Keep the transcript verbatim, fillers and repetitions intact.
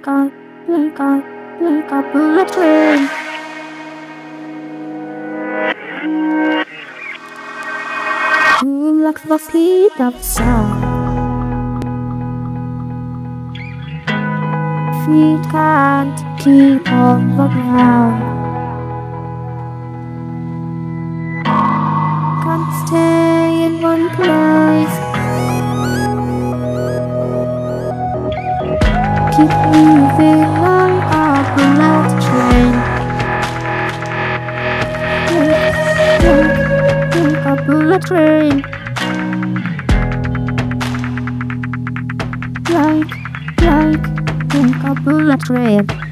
like a, like a, like a bullet train. You like the speed of sound. Feet can't keep on the ground. Can't stay in one place. Keep moving like a bullet train. Like, like, like a bullet train. Like, like, like a bullet train.